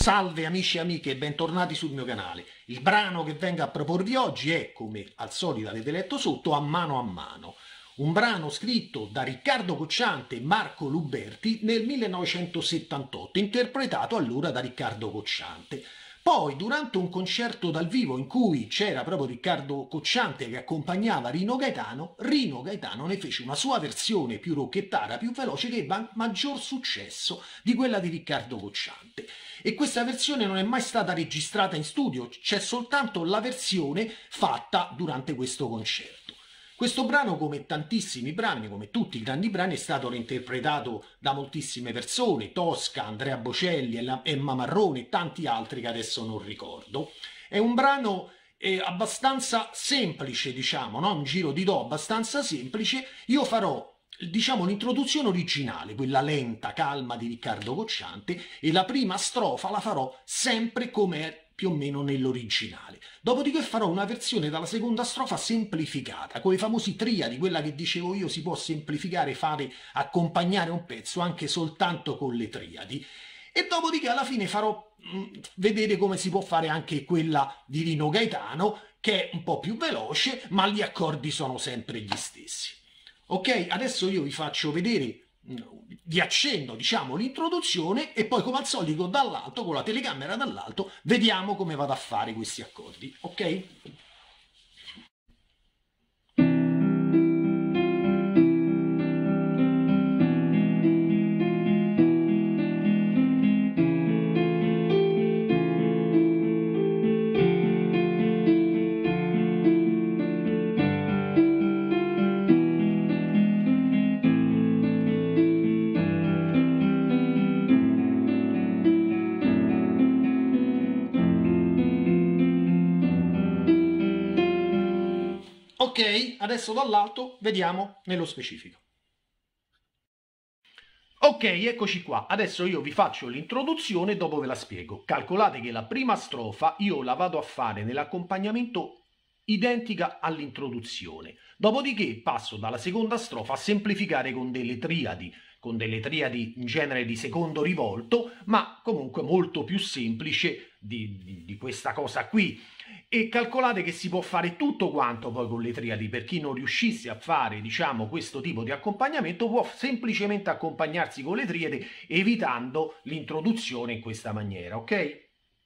Salve amici e amiche e bentornati sul mio canale. Il brano che vengo a proporvi oggi è, come al solito avete letto sotto, A mano a mano. Un brano scritto da Riccardo Cocciante e Marco Luberti nel 1978, interpretato allora da Riccardo Cocciante. Poi, durante un concerto dal vivo in cui c'era proprio Riccardo Cocciante che accompagnava Rino Gaetano ne fece una sua versione più rocchettara, più veloce, che ebbe maggior successo di quella di Riccardo Cocciante. E questa versione non è mai stata registrata in studio, c'è soltanto la versione fatta durante questo concerto. Questo brano, come tantissimi brani, come tutti i grandi brani, è stato reinterpretato da moltissime persone: Tosca, Andrea Bocelli, Emma Marrone e tanti altri che adesso non ricordo. È un brano abbastanza semplice, diciamo, no? Un giro di do abbastanza semplice. Io farò, diciamo, l'introduzione originale, quella lenta, calma di Riccardo Cocciante, e la prima strofa la farò sempre come più o meno nell'originale. Dopodiché farò una versione dalla seconda strofa semplificata, con i famosi triadi, quella che dicevo io, si può semplificare, fare, accompagnare un pezzo anche soltanto con le triadi. E dopodiché alla fine farò vedere come si può fare anche quella di Rino Gaetano, che è un po' più veloce, ma gli accordi sono sempre gli stessi. Ok, adesso io vi faccio vedere, vi accendo, diciamo, l'introduzione e poi, come al solito, dall'alto, con la telecamera dall'alto, vediamo come vado a fare questi accordi, ok? Ok, adesso dall'alto vediamo nello specifico. Ok, eccoci qua. Adesso io vi faccio l'introduzione e dopo ve la spiego. Calcolate che la prima strofa io la vado a fare nell'accompagnamento identica all'introduzione. Dopodiché passo dalla seconda strofa a semplificare con delle triadi in genere di secondo rivolto, ma comunque molto più semplice di questa cosa qui. E calcolate che si può fare tutto quanto poi con le triadi. Per chi non riuscisse a fare, diciamo, questo tipo di accompagnamento, può semplicemente accompagnarsi con le triadi, evitando l'introduzione in questa maniera, ok?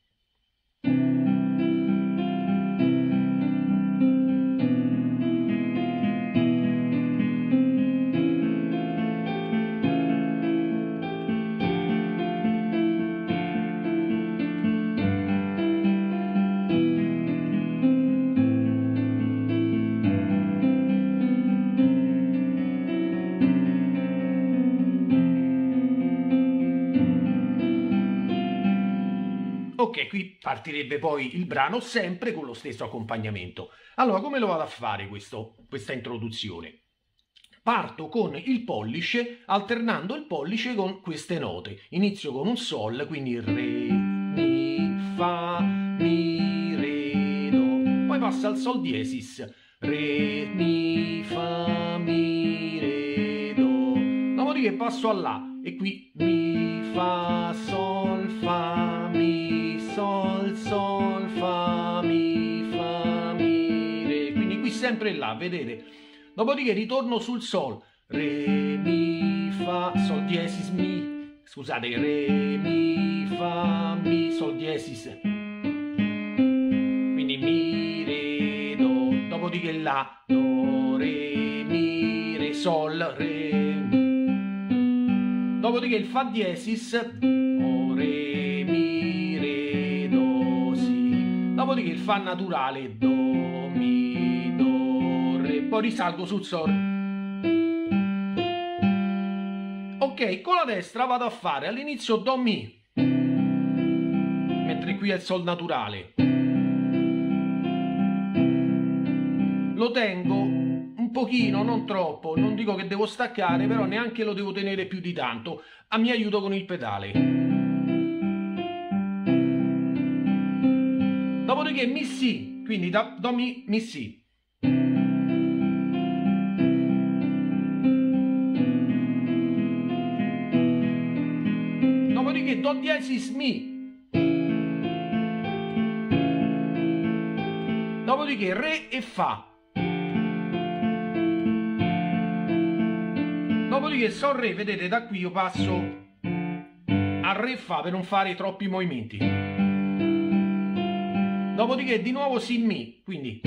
Ok, qui partirebbe poi il brano sempre con lo stesso accompagnamento. Allora, come lo vado a fare questa introduzione? Parto con il pollice, alternando il pollice con queste note. Inizio con un sol, quindi re, mi, fa, mi, re, do. Poi passa al sol diesis, re, mi, fa, mi, re, do. Dopodiché passo alla e qui mi, fa, sol, fa, mi, sol, sol, fa, mi, re. Quindi qui sempre là, vedete? Dopodiché ritorno sul sol, re, mi, fa, sol diesis, mi, scusate, re, mi, fa, mi, sol diesis, quindi mi, re, do, dopodiché la, do, re, mi, re, sol, re, dopodiché il fa diesis, o, re, mi, re, do, si, dopodiché il fa naturale, do, mi, do, re, poi risalgo sul sol. Ok, con la destra vado a fare all'inizio do, mi, mentre qui è il sol naturale. Lo tengo un pochino, non troppo, non dico che devo staccare, però neanche lo devo tenere più di tanto, mi aiuto con il pedale. Dopodiché mi si, quindi do, mi si. Dopodiché do diesis, mi. Dopodiché Re e Fa. Dopodiché Sol Re, vedete, da qui io passo a Re e Fa per non fare troppi movimenti. Dopodiché di nuovo Si Mi, quindi.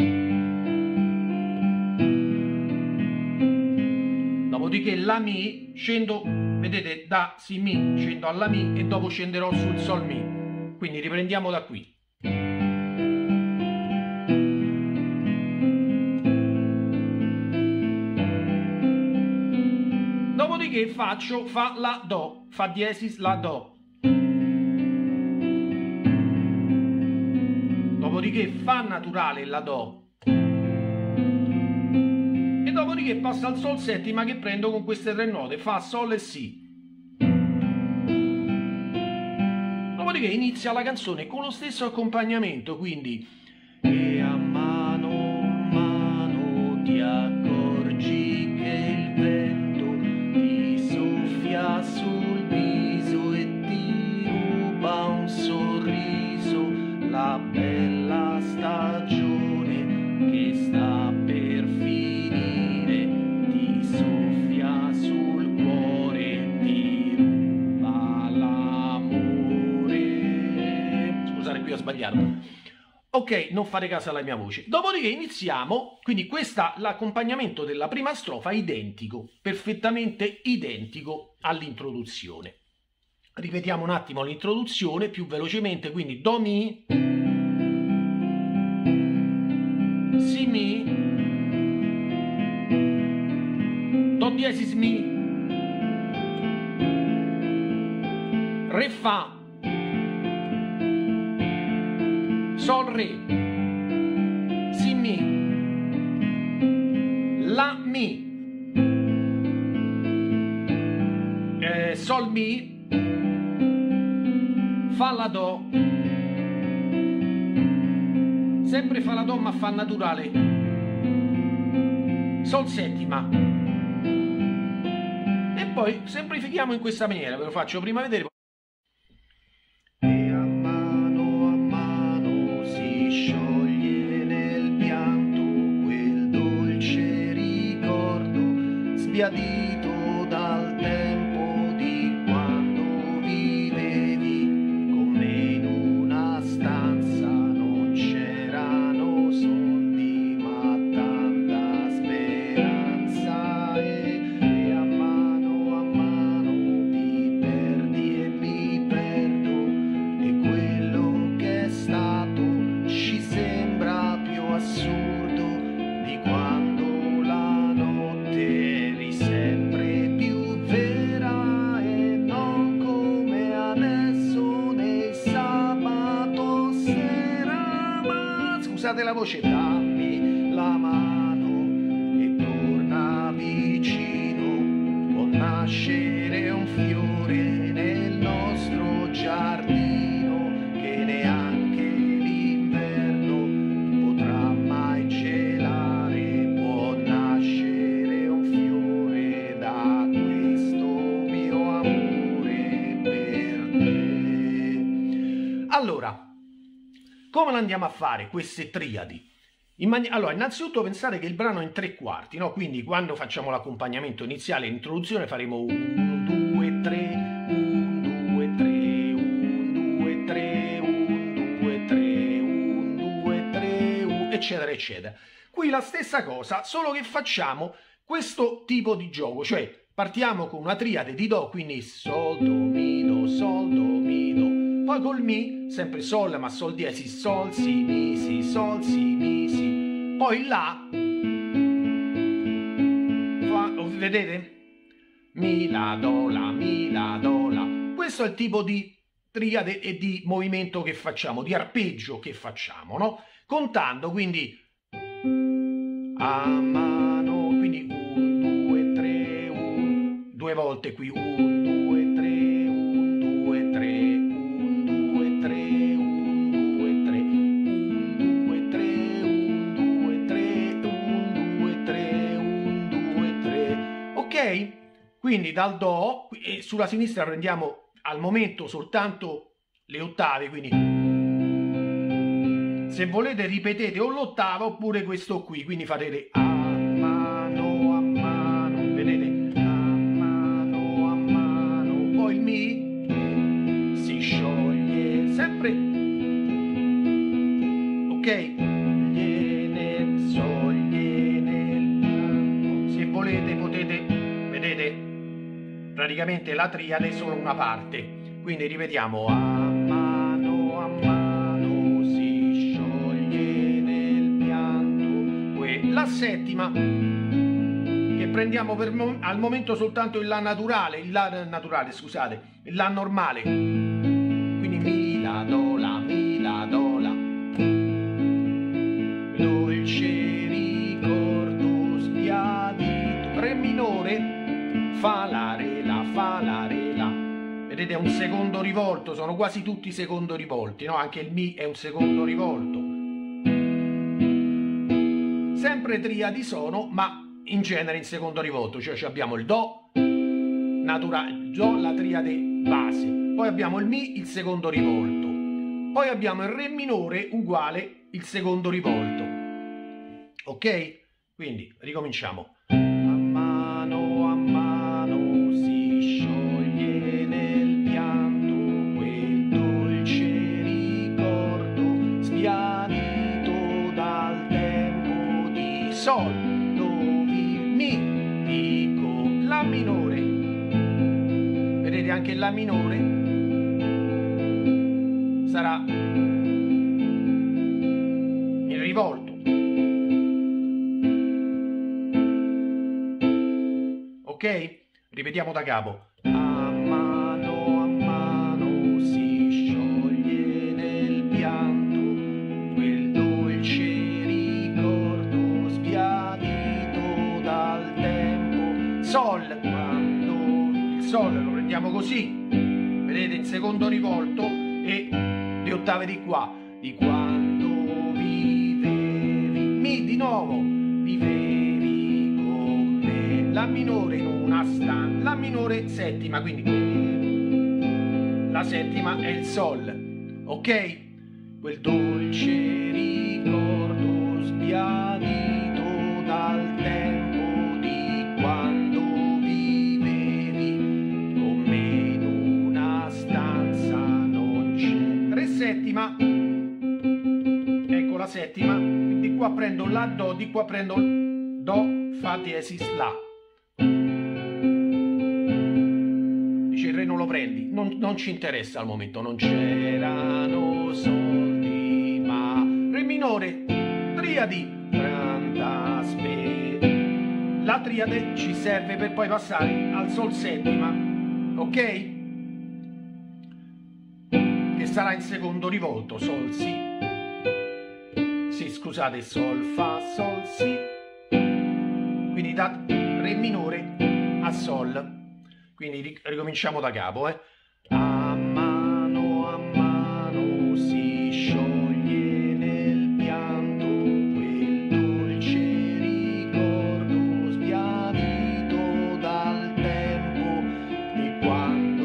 Dopodiché La Mi, scendo, vedete, da Si Mi scendo alla Mi e dopo scenderò sul Sol Mi. Quindi riprendiamo da qui. Dopodiché faccio Fa La Do, Fa diesis La Do. Dopodiché Fa naturale La Do. E dopodiché passo al Sol settima che prendo con queste tre note, Fa, Sol e Si. Dopodiché inizia la canzone con lo stesso accompagnamento, quindi e a mano ti accorgi che il vento ti soffia sul viso e ti ruba un sorriso, la bella stagione che sta per finire ti soffia sul cuore, ti ruba l'amore. Scusate, qui ho sbagliato. Ok, non fare caso alla mia voce. Dopodiché iniziamo, quindi questo l'accompagnamento della prima strofa è identico, perfettamente identico all'introduzione. Ripetiamo un attimo l'introduzione più velocemente, quindi Do Mi, Si Mi, Do diesis Mi, Re Fa, Sol Re, Si Mi, La Mi, Sol Mi, Fa La Do, sempre Fa La Do ma Fa naturale, Sol settima, e poi semplifichiamo in questa maniera, ve lo faccio prima vedere. Sbiadito dal tempo di quando vivevi con me in una stanza, non c'erano soldi ma tanta speranza, e a mano ti perdi e mi perdo, e quello che è stato ci sembra più assurdo di quando la notte sempre più vera, e non come adesso nel sabato sera. Ma scusate la voce, dammi la mano e torna vicino, può nascere un fiore nel nostro giardino che neanche l'inverno potrà mai gelare, può nascere un fiore da questo mio amore per te. Allora, come andiamo a fare queste triadi? Allora, innanzitutto pensate che il brano è in tre quarti, no? Quindi quando facciamo l'accompagnamento iniziale e l'introduzione faremo 1, 2, 3, 1, 2, 3, 1, 2, 3, 1, 2, 3, 1, 2, 3, eccetera, eccetera. Qui la stessa cosa, solo che facciamo questo tipo di gioco, cioè partiamo con una triade di Do, quindi Sol, Do, Mi, Do, Sol, Do, Mi, Do. Poi col Mi, sempre Sol, ma Sol diesis, Sol, Si, Mi, Si, Sol, Si, Mi, Si. Poi La, vedete? Mi, La, Do, La, Mi, La, Do, La. Questo è il tipo di triade e di movimento che facciamo, di arpeggio che facciamo, no? Contando, quindi a mano, quindi 1, 2, 3, 1, due volte qui, 1, 2, 3, 1, 2, 3, 1, 2, 3, 1, 2, 3, 1, 2, 3, 1, 2, 3, 1, 2, 3, 1, 2, 3, ok? Quindi dal Do, e sulla sinistra prendiamo al momento soltanto le ottave, quindi Se volete ripetete o l'ottava oppure questo qui, quindi farete a mano, vedete? A mano, poi il mi si scioglie sempre, ok? Se volete potete, vedete? Praticamente la triade è solo una parte. Quindi ripetiamo a mano si scioglie nel pianto. La settima, che prendiamo al momento soltanto il La naturale, scusate, il La normale. Quindi mi la do la, dolce ricordo sbiadito, re minore, fa la re la. Vedete, è un secondo rivolto, sono quasi tutti secondo rivolti, no? Anche il mi è un secondo rivolto. Sempre triadi sono, ma in genere in secondo rivolto, cioè abbiamo il do naturale, do, la triade base, poi abbiamo il mi, il secondo rivolto, poi abbiamo il re minore uguale il secondo rivolto. Ok? Quindi ricominciamo. Sol, do, mi, dico la minore, vedete anche la minore sarà il rivolto, ok? Ripetiamo da capo. A mano si scioglie nel pianto quel dolce Sol, quando il Sol lo prendiamo così, vedete, in secondo rivolto, e le ottave di qua, di quando vivevi, mi di nuovo, vivevi con me, la minore in una stanza, la minore settima, quindi la settima è il Sol, ok? Quel dolce ricordo sbiadito dal tempo di quando settima, ecco la settima, di qua prendo la do, di qua prendo do, fa diesis la. Dice il re non lo prendi, non ci interessa al momento, non c'erano soldi, ma re minore, triadi, la triade ci serve per poi passare al sol settima, ok? Sarà in secondo rivolto, sol si, scusate, sol fa sol si, quindi da re minore a sol, quindi ricominciamo da capo, a mano si scioglie nel pianto quel dolce ricordo sbiadito dal tempo di quando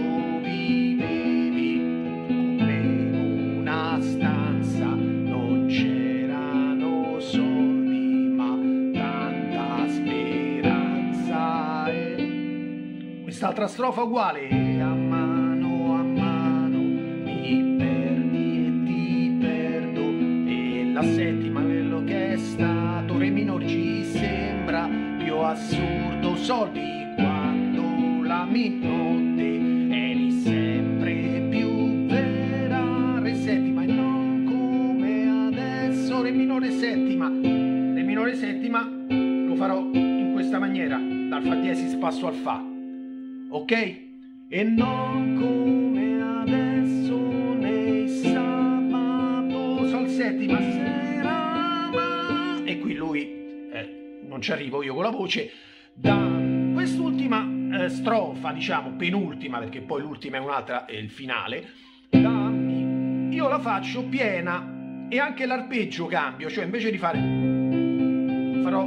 stanza non c'erano soldi ma tanta speranza, quest'altra strofa uguale, a mano mi perdi e ti perdo, e la settima quello che è stato, re minore ci sembra più assurdo, soldi quando la notte eri sempre più vera, re settima e non come adesso, re minore settima lo farò in questa maniera, dal fa diesis passo al fa, ok? E non come adesso nei sabato, sol settima sera, ma... e qui lui non ci arrivo io con la voce, da quest'ultima strofa, diciamo penultima, perché poi l'ultima è un'altra, è il finale, io la faccio piena e anche l'arpeggio cambio, cioè invece di fare farò,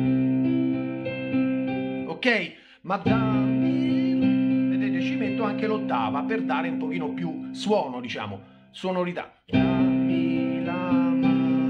ok, ma dammi, vedete, ci metto anche l'ottava per dare un pochino più suono, diciamo, sonorità. Dammi la mano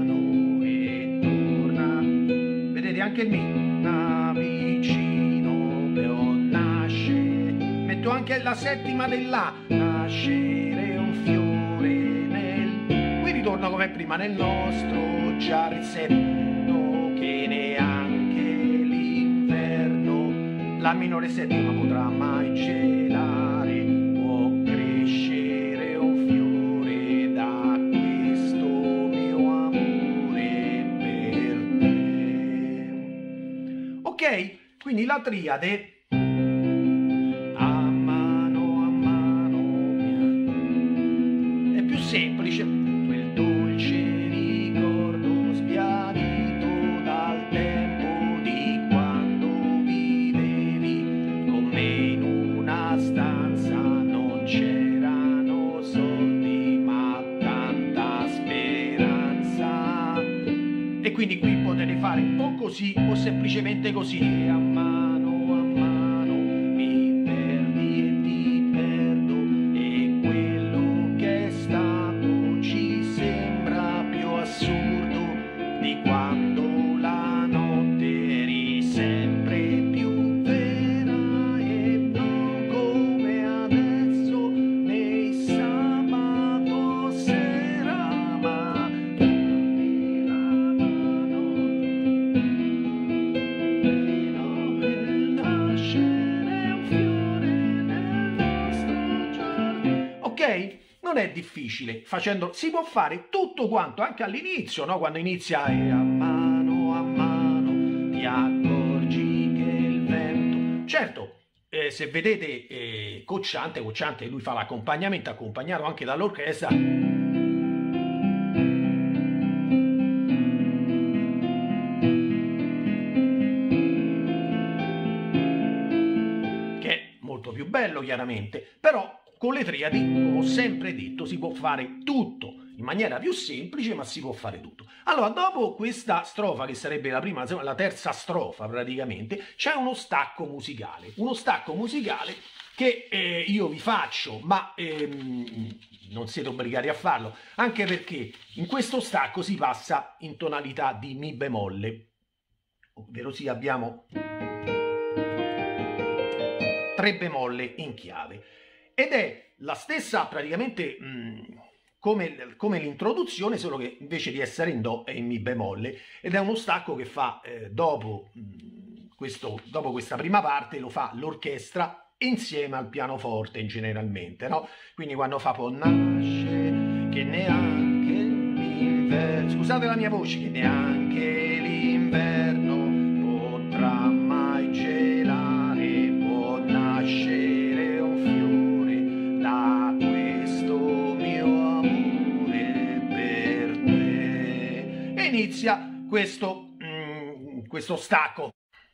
anche il mi vicino però nasce, metto anche la settima della nascere un fiore nel, qui ritorno come prima nel nostro già risetto che neanche l'inverno la minore settima potrà mai gelare, può crescere un fiore da questo mio amore per te. Ok? Quindi la triade a mano è più semplice, quel dolce ricordo sbiadito dal tempo di quando vivevi con me in una stanza, non c'erano soldi ma tanta speranza, e quindi qui potete fare o così o semplicemente così, a mano mi perdi e ti perdo, e quello che è stato ci sembra più assurdo di quando la notte eri sempre più vera, e non come adesso nei sabato sera, ma dammi la mano per nascere un fiore nel nostro giardino. Ok? Non è difficile, facendo, si può fare tutto quanto, anche all'inizio, no? Quando inizia e a mano ti accorgi che il vento... Certo, se vedete Cocciante, lui fa l'accompagnamento, accompagnato anche dall'orchestra, che è molto più bello chiaramente, però con le triadi, come ho sempre detto, si può fare tutto in maniera più semplice, ma si può fare tutto. Allora, dopo questa strofa, che sarebbe la prima, la terza strofa praticamente, c'è uno stacco musicale che io vi faccio, ma non siete obbligati a farlo, anche perché in questo stacco si passa in tonalità di mi bemolle, ovvero sì, abbiamo 3 bemolle in chiave. Ed è la stessa praticamente come l'introduzione, solo che invece di essere in do è in mi bemolle, ed è uno stacco che fa dopo questa prima parte, lo fa l'orchestra insieme al pianoforte generalmente, no? Quindi quando fa può nasce che neanche l'inverno, scusate la mia voce, che neanche l'inverno potrà mai gelare, può nascere inizia questo stacco.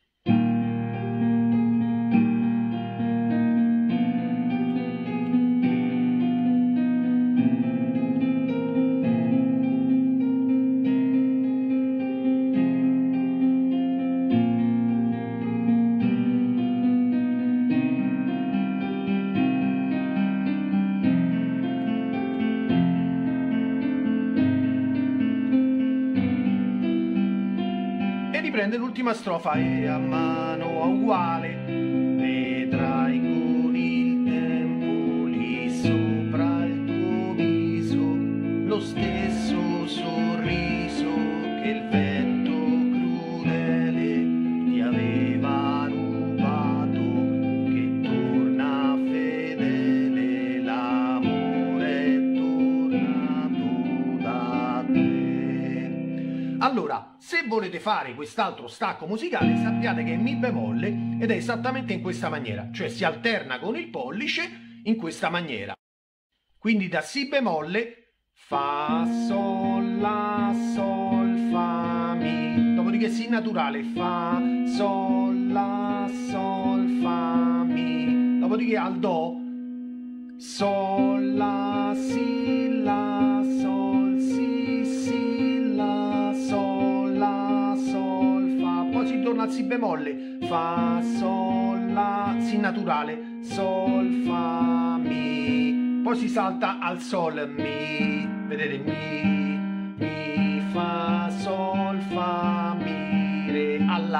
Prende l'ultima strofa e a mano uguale, vedrai con il tempo lì sopra il tuo viso lo stesso sorriso che il vento crudele ti aveva rubato, che torna fedele, l'amore è tornato da te. Allora, se volete fare quest'altro stacco musicale, sappiate che è mi bemolle ed è esattamente in questa maniera, cioè si alterna con il pollice in questa maniera. Quindi da si bemolle, fa, sol, la, sol, fa, mi. Dopodiché si naturale, fa, sol, la, sol, fa, mi. Dopodiché al do, sol, la, si, la, sol, si, si, la, sol, la, sol, fa. Poi si torna al si bemolle, fa, sol, la, si naturale, sol, fa, mi. Poi si salta al sol, mi. Vedete, mi, fa, sol, fa, mi, re, alla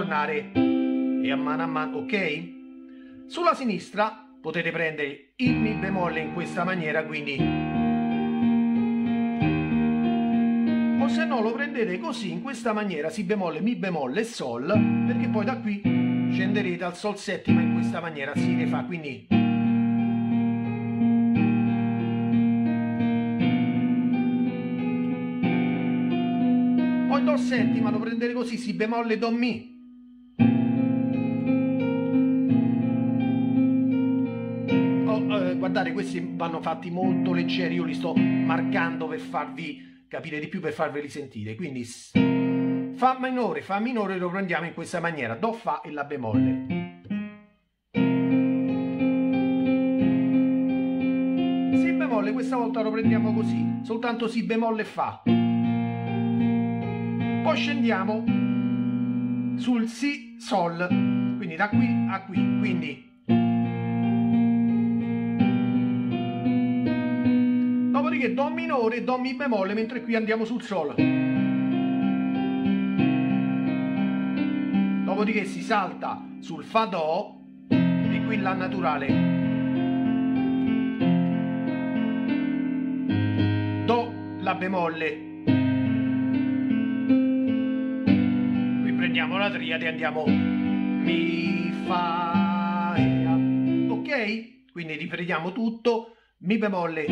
tornare e a mano, ok? Sulla sinistra potete prendere il mi bemolle in questa maniera, quindi, o se no lo prendete così, in questa maniera, si bemolle, mi bemolle e sol, perché poi da qui scenderete al sol settima in questa maniera, si rifà, quindi poi do settima lo prendete così, si bemolle, do mi. Guardate, questi vanno fatti molto leggeri, io li sto marcando per farvi capire di più, per farveli sentire. Quindi fa minore lo prendiamo in questa maniera, do fa e la bemolle. Si bemolle questa volta lo prendiamo così, soltanto si bemolle e fa. Poi scendiamo sul si sol, quindi da qui a qui, quindi dopodiché do minore e do mi bemolle, mentre qui andiamo sul sol. Dopodiché si salta sul fa do, e qui la naturale. Do, la bemolle. Qui prendiamo la triade e andiamo mi, fa, e la. Ok? Quindi riprendiamo tutto, mi bemolle,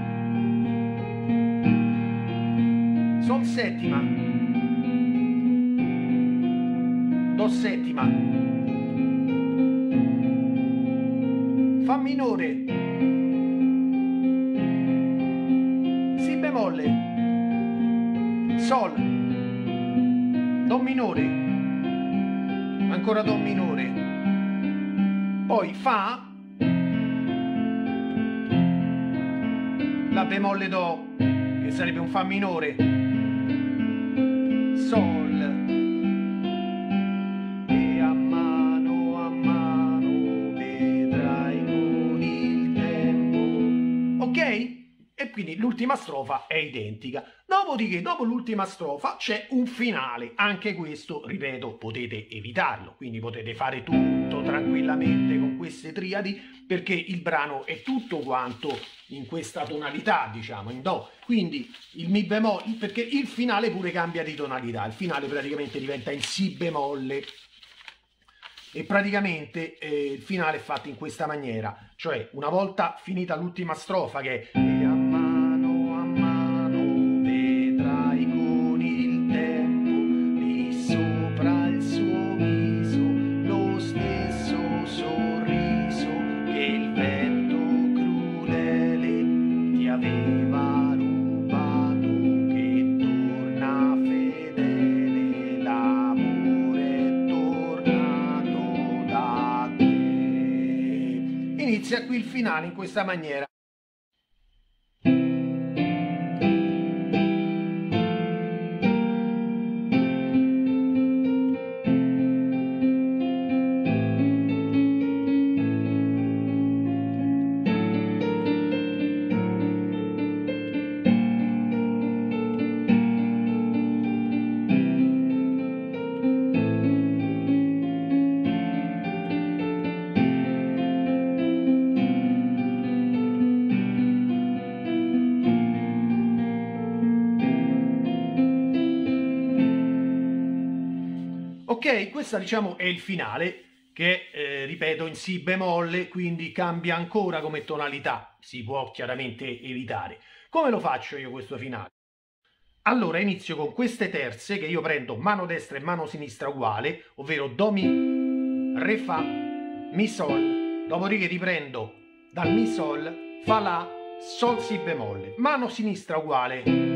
sol settima, do settima, fa minore, si bemolle, sol, do minore, ancora do minore, poi fa, la bemolle do, che sarebbe un fa minore, sol, e a mano vedrai con il tempo, ok? E quindi l'ultima strofa è identica. Dopodiché, dopo l'ultima strofa c'è un finale, anche questo, ripeto, potete evitarlo, quindi potete fare tutto tranquillamente con queste triadi, perché il brano è tutto quanto in questa tonalità, diciamo, in do. Quindi il mi bemolle, perché il finale pure cambia di tonalità, il finale praticamente diventa in si bemolle, e praticamente il finale è fatto in questa maniera, cioè una volta finita l'ultima strofa, che è e a mano vedrai con il tempo lì sopra il suo viso lo stesso sorriso che il vento crudele ti aveva rubato, che torna fedele, l'amore è tornato da te. Inizia qui il finale in questa maniera. Ok, questa diciamo è il finale, che ripeto in si bemolle, quindi cambia ancora come tonalità, si può chiaramente evitare. Come lo faccio io questo finale? Allora inizio con queste terze, che io prendo mano destra e mano sinistra uguale, ovvero do mi, re fa, mi sol, dopodiché riprendo dal mi sol, fa la, sol si bemolle, mano sinistra uguale.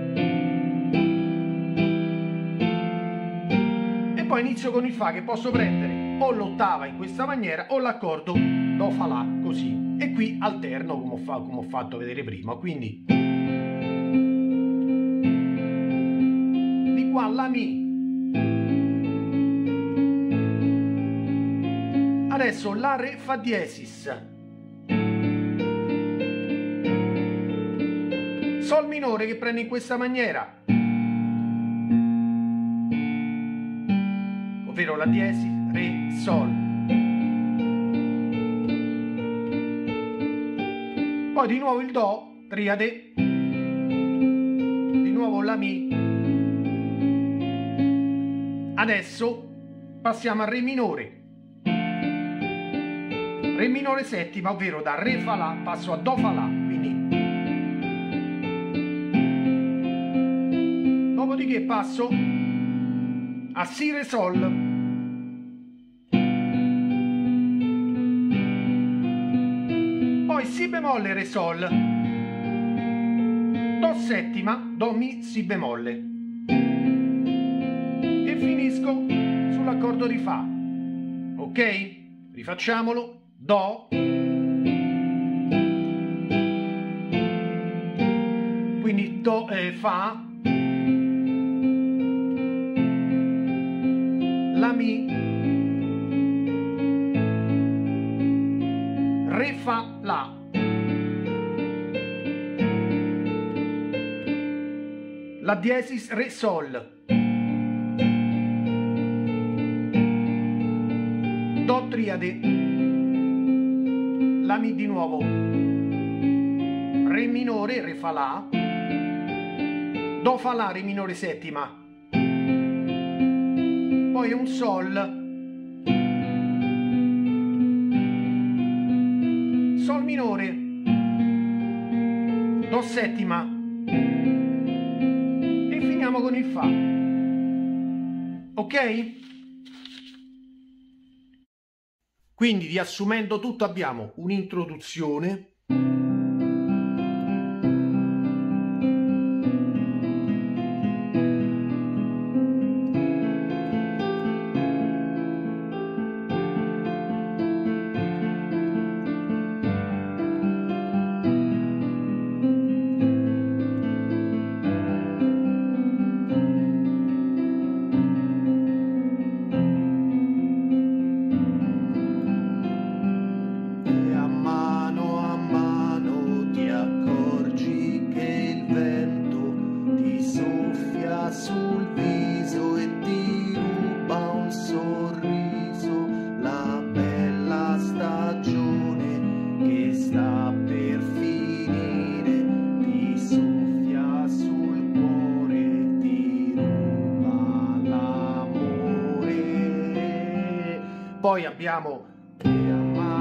Poi inizio con il fa, che posso prendere o l'ottava in questa maniera o l'accordo do fa la, così, e qui alterno come ho fatto vedere prima, quindi di qua la mi, adesso la re fa diesis, sol minore che prende in questa maniera, ovvero la diesis, re, sol. Poi di nuovo il do, triade, di nuovo la mi. Adesso passiamo al re minore. Re minore settima, ovvero da re fa la passo a do fa la, quindi dopodiché passo a si re sol, poi si bemolle re sol, do settima, do mi si bemolle e finisco sull'accordo di fa. Ok? Rifacciamolo. Do, quindi do, fa, la mi, re fa la, la diesis re sol, do triade, la mi di nuovo, re minore, re fa la, do fa la, re minore settima, poi un sol, sol minore, do settima e finiamo con il fa. Ok? Quindi, riassumendo tutto, abbiamo un'introduzione, sul viso e ti ruba un sorriso, la bella stagione che sta per finire, ti soffia sul cuore, ti ruba l'amore. Poi abbiamo che a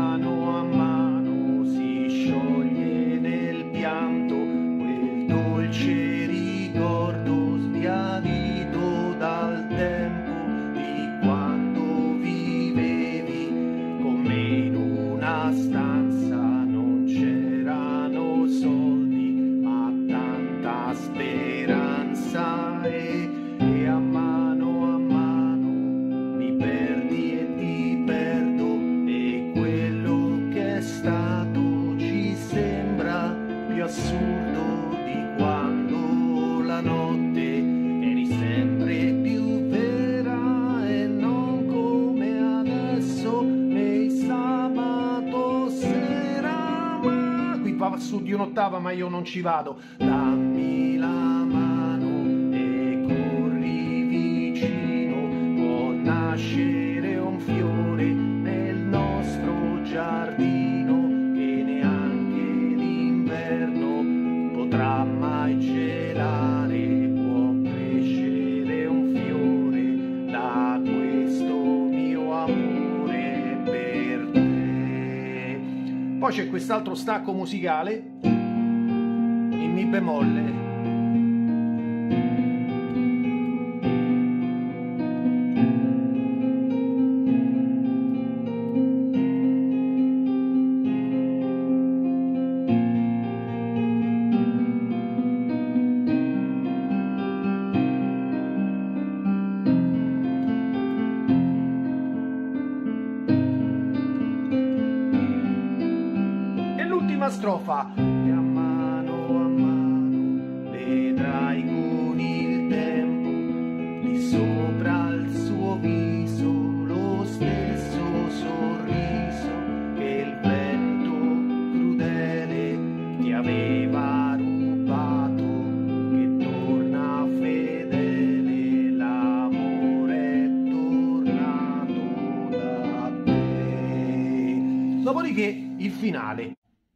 mano si scioglie nel pianto quel dolce ricordo sbiadito dal tempo di quando vivevi con me in una stanza. Non c'erano soldi ma tanta speranza e a mano mi perdi e ti perdo e quello che è stato ci sembra più assurdo di quando la notte eri sempre più vera e non come adesso nei sabato sera. Ma qui va su di un'ottava ma io non ci vado. Dammi la mano e corri vicino, può nascere un fiore nel nostro giardino che neanche l'inverno potrà mai celare, può crescere un fiore da questo mio amore per te. Poi c'è quest'altro stacco musicale in mi bemolle. Strofa e a mano vedrai con il tempo di sopra il suo viso lo stesso sorriso che il vento crudele ti aveva rubato, che torna fedele, l'amore torna Dopodiché il finale.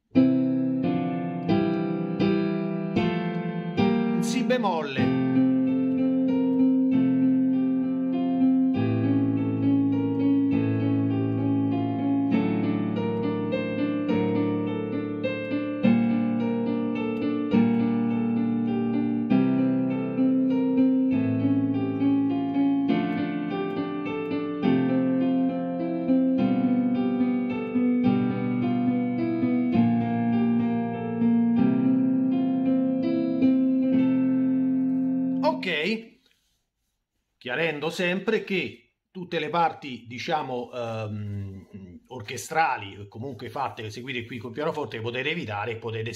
Si bemolle. Ok, chiarendo sempre che tutte le parti, diciamo, orchestrali, comunque fatte, eseguite qui col pianoforte, potete evitare, potete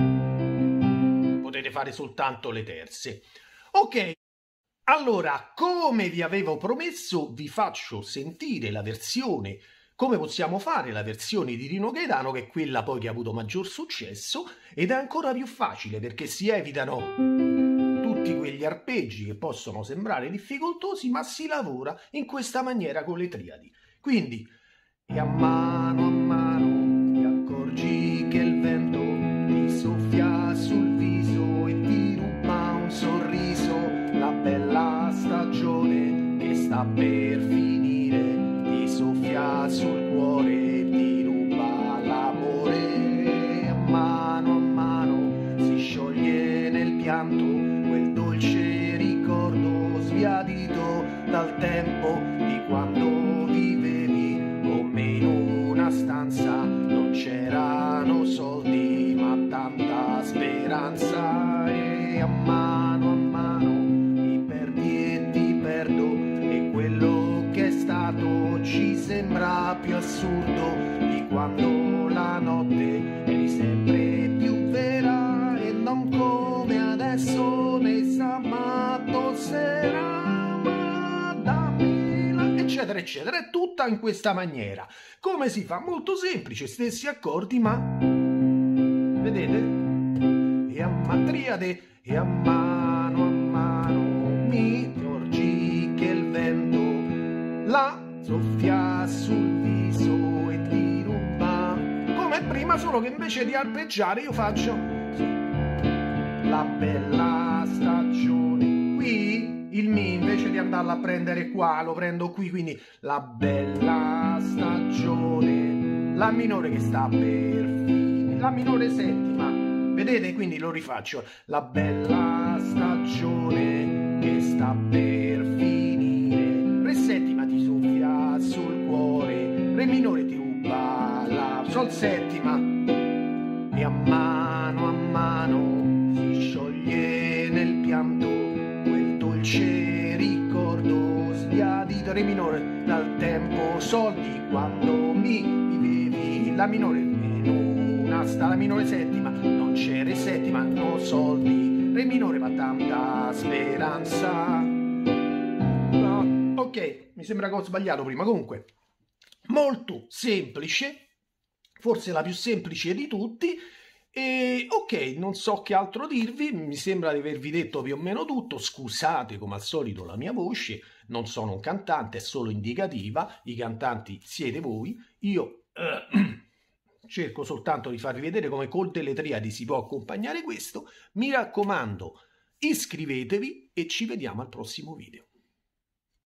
fare soltanto le terze. Ok, allora, come vi avevo promesso, vi faccio sentire la versione, come possiamo fare la versione di Rino Gaetano, che è quella poi che ha avuto maggior successo, ed è ancora più facile perché si evitano tutti quegli arpeggi che possono sembrare difficoltosi, ma si lavora in questa maniera con le triadi. Quindi, e a mano ti accorgi che il vento ti soffia sul viso e ti ruba un sorriso, la bella stagione che sta per finire, ti soffia sul cuore, ti ruba l'amore, a mano si scioglie nel pianto quel dolce ricordo sbiadito dal tempo di quando vivevi con me in una stanza. Non c'erano soldi ma tanta speranza, e a mano ti perdi e ti perdo, e quello che è stato ci sembra più assurdo di quando la notte eri sempre più vera e non come adesso nei sabato sera, ma dammela, eccetera eccetera. È tutta in questa maniera. Come si fa? Molto semplice, stessi accordi, ma vedete? E a triade, e a mano mi accorgi che il vento la soffia sul viso e ti ruba, come prima, solo che invece di arpeggiare io faccio la bella stagione. Qui il mi, invece di andarla a prendere qua, lo prendo qui, quindi la bella stagione, la minore che sta per finire, la minore settima, vedete? Quindi lo rifaccio, la bella stagione che sta per finire, re settima ti soffia sul cuore, re minore ti ruba la sol settima, e a mano si scioglie nel pianto quel dolce ricordo sbiadito, re minore dal tempo, soldi quando mi vivevi, la minore in una sta, la minore settima, non c'è re settima, no soldi, re minore ma tanta speranza. No, ok, mi sembra che ho sbagliato prima. Comunque, molto semplice, forse la più semplice di tutti. E ok, non so che altro dirvi, mi sembra di avervi detto più o meno tutto. Scusate come al solito la mia voce, non sono un cantante, è solo indicativa, i cantanti siete voi, io cerco soltanto di farvi vedere come con delle triadi si può accompagnare questo. Mi raccomando, iscrivetevi e ci vediamo al prossimo video.